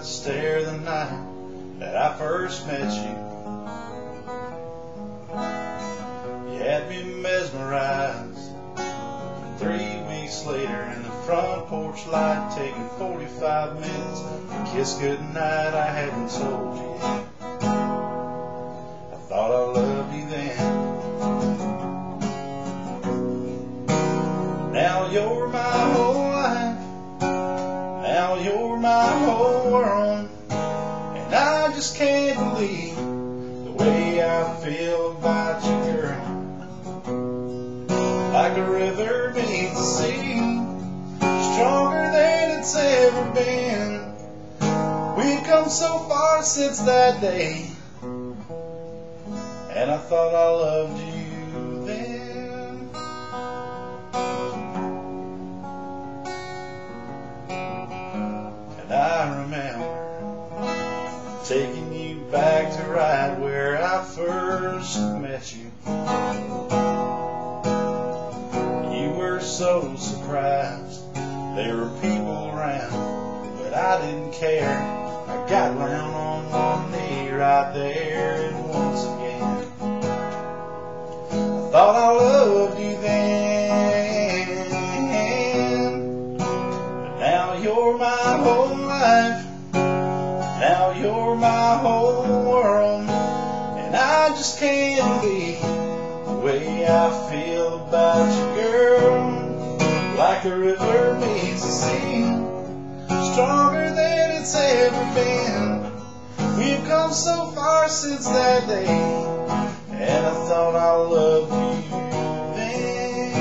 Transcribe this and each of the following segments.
eyed stare the night that I first met you. You had me mesmerized. 3 weeks later in the front porch light, taking 45 minutes to kiss goodnight, I hadn't told you yet. I thought I loved you then. Now you're my whole life. Now you're my whole world. And I just can't believe the way I feel about you, girl. Like a river meets the sea, stronger than it's ever been. We've come so far since that day, and I thought I loved you then. And I remember taking you back to right where I first met you. So surprised there were people around, but I didn't care. I got down on one knee right there, and once again I thought I loved you then. But now you're my whole life. Now you're my whole world, and I just can't believe the way I feel about you, girl. Like a river meets the sea, stronger than it's ever been. We've come so far since that day, and I thought I loved you then.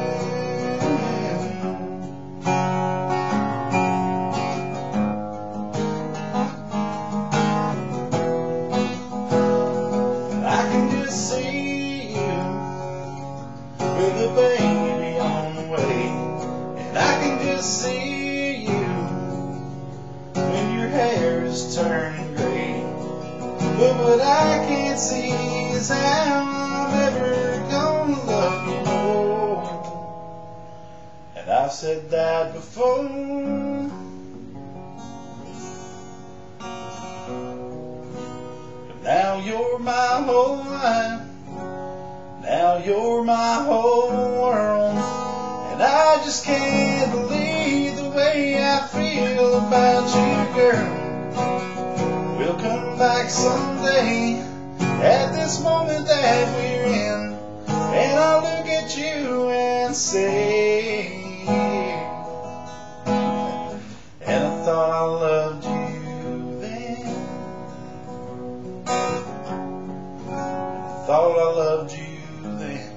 And I can just see you with a baby on the way. I can just see you when your hair is turning gray. But what I can't see is how I'm ever gonna love you more. And I've said that before. But now you're my whole life. Now you're my whole world. And I just can't believe the way I feel about you, girl. We'll come back someday at this moment that we're in, and I'll look at you and say, and I thought I loved you then. I thought I loved you then.